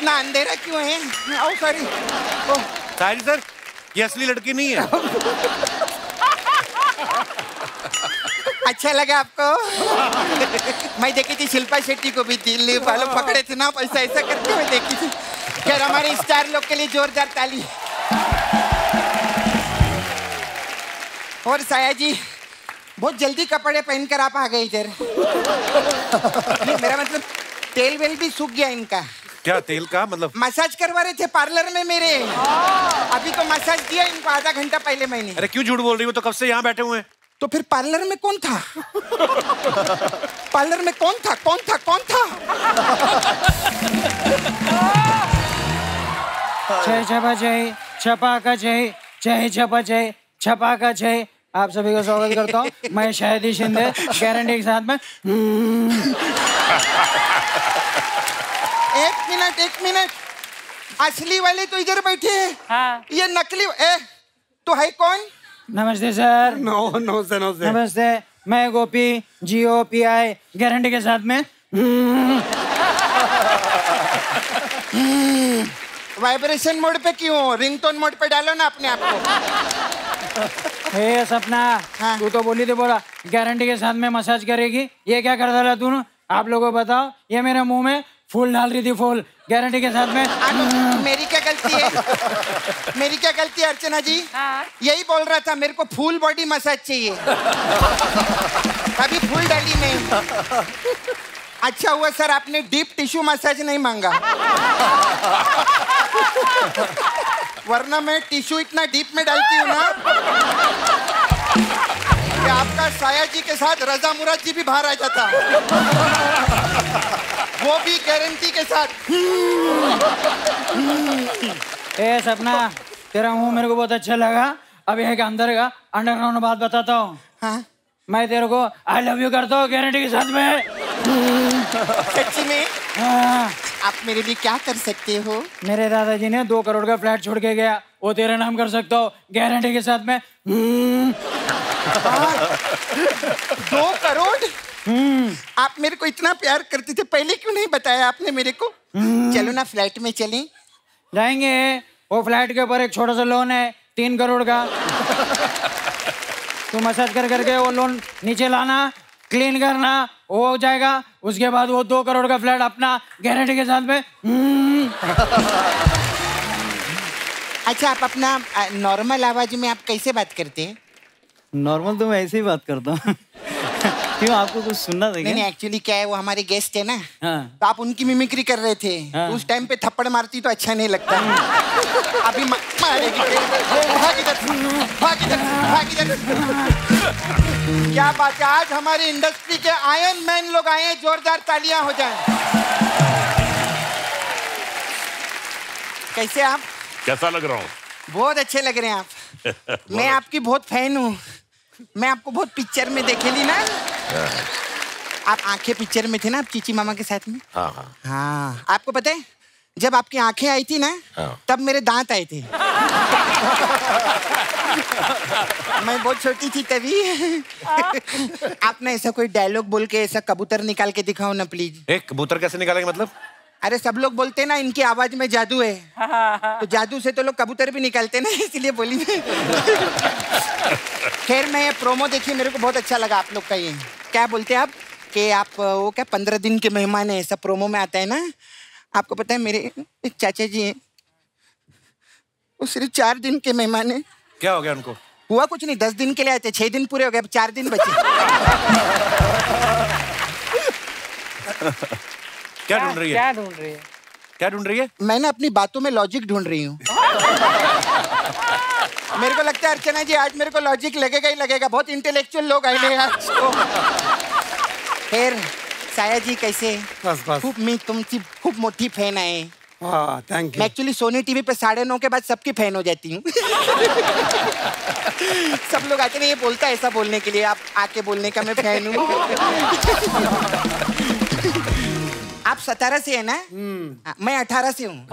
इतना अंधेरा क्यों है? ओ सॉरी। सायजी सर, ये असली लड़की नहीं है। अच्छा लगा आपको? मैं देखी थी शिल्पा शेट्टी को भी दिल्ली वालों पकड़े थे ना, ऐसा ऐसा करते हुए देखी थी। खैर हमारे स्टार लोग के लिए जोरदार ताली। और सायाजी बहुत जल्दी कपड़े पहनकर आप आ गए इधर। मेरा मतलब तेल वेल भी सूख गया इनका। क्या तेल का मतलब? मसाज करवा रहे थे पार्लर में मेरे। अभी तो मसाज दिया इनको आधा घंटा पहले मैंने। अरे क्यों झूठ बोल रही हो? तो कब से यहाँ बैठे हुए हैं। तो फिर पार्लर में कौन था? पार्लर में कौन था? कौन था? कौन था? जय छपा जय छपा का जय, जय छपा जय छपा का जय। आप सभी का स्वागत करता हूँ। मैं शायदी शिंदे, गारंटी के साथ में। एक मिनट, असली वाले तो इधर बैठे हैं। हाँ। ये नकली तो है कौन? नमस्ते सर। No sir. नमस्ते, मैं गोपी GOPI गारंटी के साथ में। वाइब्रेशन मोड पे क्यों? रिंगटोन मोड पे डालो ना अपने आप को। हे सपना, हाँ। तू तो बोली थी बोला गारंटी के साथ में मसाज करेगी। ये क्या कर डाला तूने? आप लोगों को बताओ, ये मेरे मुंह में फूल डाल रही थी, फूल गारंटी के साथ में। मेरी क्या गलती है? मेरी क्या गलती है अर्चना जी? यही बोल रहा था, मेरे को फुल बॉडी मसाज चाहिए। अभी फुल डाली नहीं। अच्छा हुआ सर आपने डीप टिश्यू मसाज नहीं मांगा, वरना मैं टिश्यू इतना डीप में डालती हूँ ना कि आपका सायाजी के साथ रजा मुराद जी भी बाहर आ जाता, वो भी गारंटी के साथ। ए सपना, तेरा मुंह मेरे को बहुत अच्छा लगा। अब एक अंदर का अंडरग्राउंड बात बताता हूँ। हाँ? मैं तेरे को आई लव यू करता हूँ गारंटी के साथ में। सच्ची में? हाँ। आप मेरे लिए क्या कर सकते हो? मेरे दादाजी ने 2 करोड़ का फ्लैट छोड़ के गया, वो तेरे नाम कर सकता हो गारंटी के साथ में। 2 करोड़? आप मेरे को इतना प्यार करते थे, पहले क्यों नहीं बताया आपने मेरे को? चलो ना फ्लैट में चलें। जाएंगे। वो फ्लैट के ऊपर एक छोटा सा लोन है 3 करोड़ का। तू मसाज कर करके वो लोन नीचे लाना, क्लीन करना, वो हो जाएगा। उसके बाद वो 2 करोड़ का फ्लैट अपना गारंटी के साथ में। अच्छा, आप अपना नॉर्मल आवाज में आप कैसे बात करते हैं? नॉर्मल तो मैं ऐसे ही बात करता हूँ। क्यों, आपको कुछ सुनना था क्या? नहीं, एक्चुअली क्या है, वो हमारे गेस्ट है ना। हाँ। तो आप उनकी मिमिक्री कर रहे थे। हाँ। उस टाइम पे थप्पड़ मारती तो अच्छा नहीं लगता। अभी मारेगी। भाग इधर, भाग इधर, भाग इधर। क्या बात है, आज हमारी इंडस्ट्री के आयरन मैन लोग आए हैं, जोरदार तालियां हो जाएं। कैसे आप? कैसा लग रहा हूँ? बहुत अच्छे लग रहे हैं आप। मैं आपकी बहुत फैन हूँ। मैं आपको बहुत पिक्चर में देखेली ना। आप आंखें पिक्चर में थे ना, आप चीची मामा के साथ में। हाँ। आपको पता है, जब आपकी आंखें आई थी ना, तब मेरे दांत आए थे। मैं बहुत छोटी थी तभी। आपने ऐसा कोई डायलॉग बोल के ऐसा कबूतर निकाल के दिखाओ ना प्लीज। एक कबूतर कैसे निकालेंगे मतलब? अरे सब लोग बोलते हैं ना इनकी आवाज में जादू है, तो जादू से तो लोग कबूतर भी निकालते ना, इसलिए बोली। खैर, मैं ये प्रोमो देखी, मेरे को बहुत अच्छा लगा आप लोग का। ये क्या बोलते हैं आप कि आप वो क्या 15 दिन के मेहमान है, ऐसा प्रोमो में आता है ना। आपको पता है मेरे एक चाचा जी हैं, वो सिर्फ 4 दिन के मेहमान है। क्या हो गया उनको? हुआ कुछ नहीं, 10 दिन के लिए आए थे, 6 दिन पूरे हो गए, अब 4 दिन बचे। क्या ढूंढ रही है? क्या ढूंढ रही है? क्या ढूंढ रही है? मैं ना अपनी बातों में लॉजिक ढूंढ रही हूँ। मेरे को लगता है अर्चना जी आज मेरे को लॉजिक लगेगा ही लगेगा, बहुत इंटेलेक्चुअल लोग आए हैं आज तो। फिर साया जी कैसे? बस बस। खूब मी तुमची खूब मोटी फैन आहे। हाँ, थैंक यू। मैं एक्चुअली सोनी टीवी पे 9:30 के बाद सबकी फैन हो जाती हूँ। सब लोग आते नहीं, ये बोलता है ऐसा बोलने के लिए, आप आके बोलने का मैं फैन हूँ। आप 17 से है ना? मैं 18 से हूँ।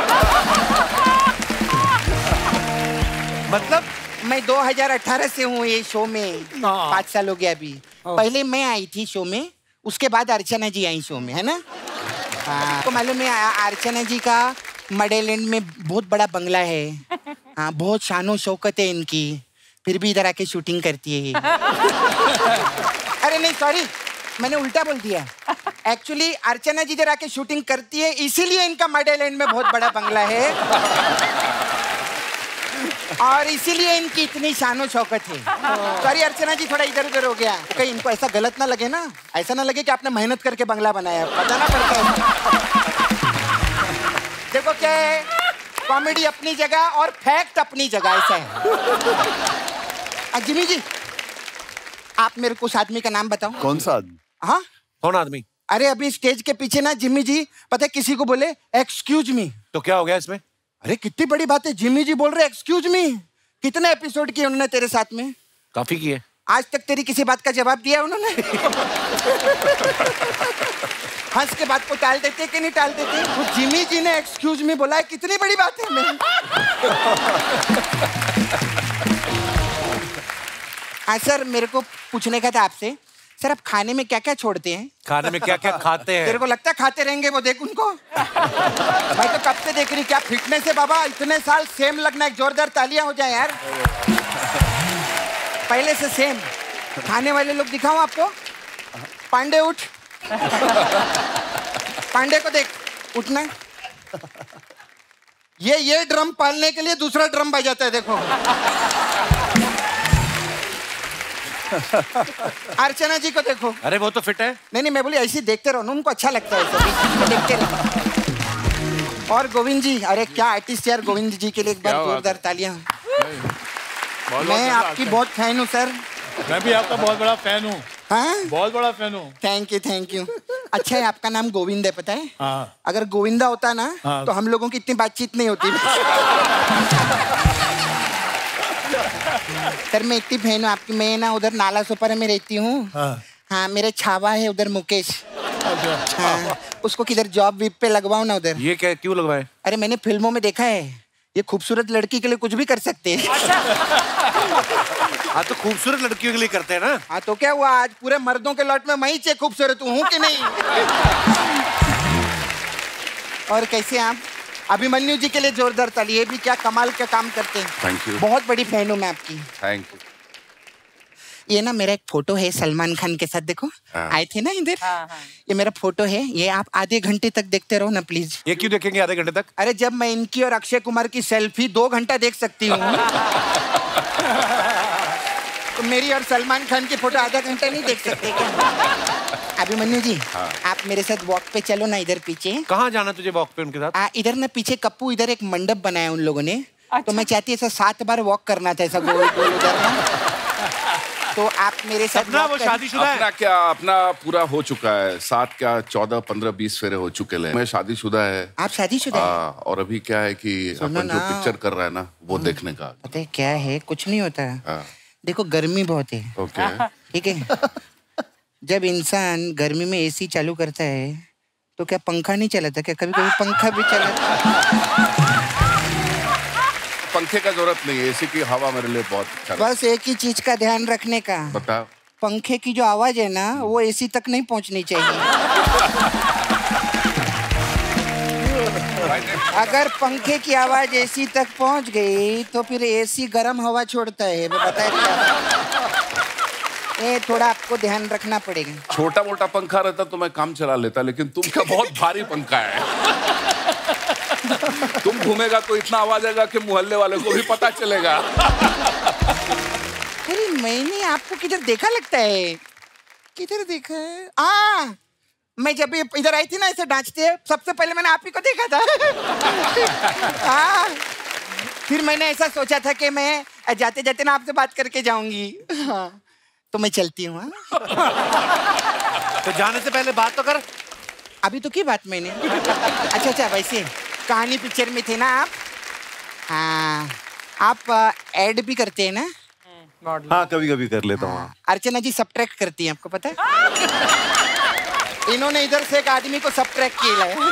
मतलब मैं 2018 से हूँ ये शो में। 5 साल हो गया अभी। पहले मैं आई थी शो में, उसके बाद अर्चना जी आई शो में, है ना? आपको मालूम है अर्चना जी का मडेलैंड में बहुत बड़ा बंगला है। हाँ, बहुत शानो शौकत है इनकी, फिर भी इधर आके शूटिंग करती है। अरे नहीं सॉरी, मैंने उल्टा बोल दिया। एक्चुअली अर्चना जी इधर आके शूटिंग करती है, इसीलिए इनका मडेलैंड में बहुत बड़ा बंगला है और इसीलिए इनकी इतनी शानो शौकत है। सॉरी अर्चना जी, थोड़ा इधर उधर हो गया। कहीं इनको ऐसा गलत ना लगे ना, ऐसा ना लगे कि आपने मेहनत करके बंगला बनाया, बताना पड़ता है। देखो क्या है, कॉमेडी अपनी जगह और फैक्ट अपनी जगह, ऐसा है। जिमी जी, आप मेरे को उस आदमी का नाम बताओ। कौन सा आदमी? हाँ, कौन आदमी? अरे अभी स्टेज के पीछे ना जिमी जी, पता है किसी को बोले एक्सक्यूज मी, तो क्या हो गया इसमें? अरे कितनी बड़ी बात है, जिमी जी बोल रहे एक्सक्यूज मी। कितने एपिसोड किए उन्होंने तेरे साथ में? काफी किए। आज तक तेरी किसी बात का जवाब दिया उन्होंने? हंस के बात को टाल देते कि नहीं टाल देते? तो जिमी जी ने एक्सक्यूज मी बोला है, कितनी बड़ी बात है। मैं हाँ सर, मेरे को पूछने का था आपसे, सर आप खाने में क्या क्या छोड़ते हैं? खाने में क्या क्या खाते हैं? तेरे को लगता है खाते रहेंगे? वो देख उनको भाई, तो कब से देख रही, क्या फिटनेस है बाबा, इतने साल सेम लगना। एक जोरदार तालियां हो जाए यार, पहले से सेम। खाने वाले लोग दिखाऊं आपको? पांडे उठ, पांडे को देख, उठना। ये ड्रम पालने के लिए दूसरा ड्रम बजाता है, देखो। अर्चना जी को देखो। अरे वो तो फिट है। नहीं, मैं बोली ऐसे देखते रहो ना, उनको अच्छा लगता है सभी, देखते रहो। और गोविंद जी, अरे क्या आर्टिस्ट यार, गोविंद जी के लिए एक बार जोरदार तालियां। मैं आपकी बहुत फैन हूँ सर। मैं भी आपका बहुत बड़ा फैन हूँ। हाँ, बहुत बड़ा फैन हूँ। Thank you. अच्छा है, आपका नाम गोविंद है, पता है? हाँ। अगर गोविंदा होता ना, तो हम लोगों की इतनी बातचीत नहीं होती। सर मैं इतनी फैन हूँ आपकी, मैं ना उधर नाला सोपारा में रहती हूँ। हाँ, मेरे छावा है उधर मुकेश। हाँ, उसको किधर जॉब वीप पे लगवाओ ना उधर। ये क्या, क्यों लगवाए? अरे मैंने फिल्मों में देखा है, ये खूबसूरत लड़की के लिए कुछ भी कर सकते हैं। हाँ, तो खूबसूरत लड़कियों के लिए करते हैं ना। हाँ, तो क्या हुआ, आज पूरे मर्दों के लॉट में मैं ही खूबसूरत हूँ कि नहीं? और कैसे आप? अभिमन्यु जी के लिए जोरदार ताली, ये भी क्या कमाल का काम करते हैं। Thank you. बहुत बड़ी फैन हूँ मैं आपकी। Thank you. ये ना मेरा एक फोटो है सलमान खान के साथ, देखो आए थे ना इधर। ये मेरा फोटो है, ये आप आधे घंटे तक देखते रहो ना प्लीज। ये क्यों देखेंगे आधे घंटे तक? अरे जब मैं इनकी और अक्षय कुमार की सेल्फी 2 घंटा देख सकती हूँ, तो मेरी और सलमान खान की फोटो आधा घंटा नहीं देख सकते क्या? अभिमन्यु जी, आप मेरे साथ वॉक पे चलो ना, इधर पीछे। कहाँ जाना तुझे वॉक पे उनके साथ? इधर ना पीछे कप्पू, इधर एक मंडप बनाया उन लोगों ने। अच्छा। तो मैं चाहती ऐसा 7 बार वॉक करना था, ऐसा गोल गोल उधर ना। तो आप मेरे साथ सपना, वो शादीशुदा है? अपना क्या, अपना पूरा हो चुका है। 7 क्या 14, 15, 20 फेरे हो चुके हैं। मैं शादीशुदा है। आप शादीशुदा है? और अभी क्या है कि अपन जो पिक्चर कर रहा है ना, वो देखने का। पता है क्या है, कुछ नहीं होता। देखो गर्मी बहुत है, ओके, ठीक है। जब इंसान गर्मी में एसी चालू करता है तो क्या पंखा नहीं चलाता क्या? कभी कभी पंखा भी चलाता। पंखे का जरूरत नहीं है, एसी की हवा मेरे लिए बहुत अच्छा। बस एक ही चीज का ध्यान रखने का। बता। पंखे की जो आवाज है ना, वो एसी तक नहीं पहुंचनी चाहिए। अगर पंखे की आवाज एसी तक पहुंच गई तो फिर एसी गर्म हवा छोड़ता है, वो बताए क्या? ये थोड़ा आपको ध्यान रखना पड़ेगा। छोटा मोटा पंखा रहता तो मैं काम चला लेता, लेकिन तुम क्या बहुत भारी पंखा है। तुम घूमेगा तो इतना आवाज आएगा कि मोहल्ले वाले को भी पता चलेगा। अरे मैंने आपको किधर देखा लगता है, किधर देखा है? मैं जब इधर आई थी ना, ऐसे डांचते, सबसे पहले मैंने आप ही को देखा था। फिर मैंने ऐसा सोचा था कि मैं जाते जाते ना आपसे बात करके जाऊंगी। तो मैं चलती हूँ। तो जाने से पहले बात तो कर। अभी तो की बात मैंने। अच्छा, वैसे कहानी पिक्चर में थे ना आप? हाँ, आप ऐड भी करते हैं ना? हाँ, कभी कभी कर लेता हूँ। अर्चना जी सब्ट्रैक्ट करती हैं, आपको पता है? इन्होंने इधर से एक आदमी को सब्ट्रैक्ट किया है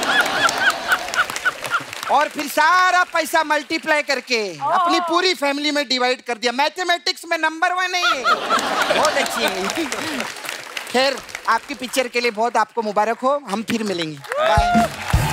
और फिर सारा पैसा मल्टीप्लाई करके अपनी पूरी फैमिली में डिवाइड कर दिया। मैथमेटिक्स में नंबर 1 है, बहुत अच्छी है। खैर आपकी पिक्चर के लिए बहुत आपको मुबारक हो, हम फिर मिलेंगे। बाय।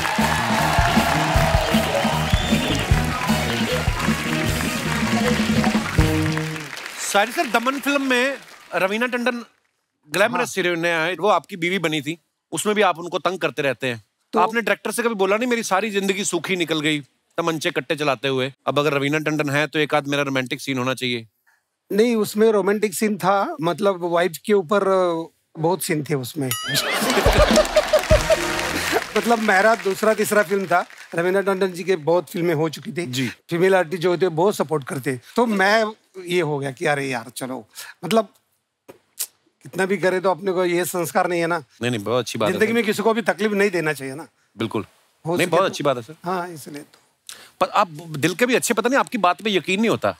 शायरी सर, दमन फिल्म में रवीना टंडन ग्लैमरस हीरोइन है, वो आपकी बीवी बनी थी, उसमें भी आप उनको तंग करते रहते हैं। तो आपने डायरेक्टर से कभी बोला नहीं मेरी सारी जिंदगी सूखी निकल गई तमंचे कट्टे चलाते हुए, अब अगर रवीना टंडन है तो एक आध मेरा रोमांटिक सीन होना चाहिए? नहीं, उसमें रोमांटिक सीन था, मतलब वाइफ के ऊपर बहुत सीन थे उसमें। मतलब मेरा दूसरा तीसरा फिल्म था, रवीना टंडन जी के बहुत फिल्में हो चुकी थी जी। फीमेल आर्टिस्ट जो होते बहुत सपोर्ट करते, तो मैं ये हो गया कि अरे यार चलो, मतलब कितना भी करे तो अपने को ये संस्कार नहीं है ना। नहीं, बहुत अच्छी बात है, जिंदगी में किसी को भी तकलीफ नहीं देना चाहिए ना। बिल्कुल नहीं, बहुत अच्छी बात है सर। हाँ, इसलिए तो। पर आप दिल के भी अच्छे, पता नहीं आपकी बात पे यकीन नहीं होता।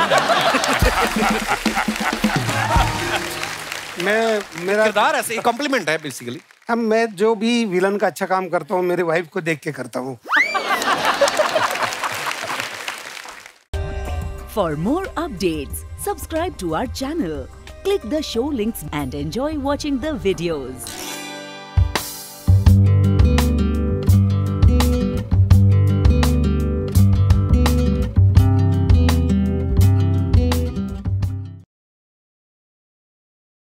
मेरा किरदार ऐसे ही कॉम्प्लीमेंट है बेसिकली। अब मैं जो भी विलन का अच्छा काम करता हूँ मेरे वाइफ को देख के करता हूँ। For more updates, subscribe to our channel, click the show links and enjoy watching the videos.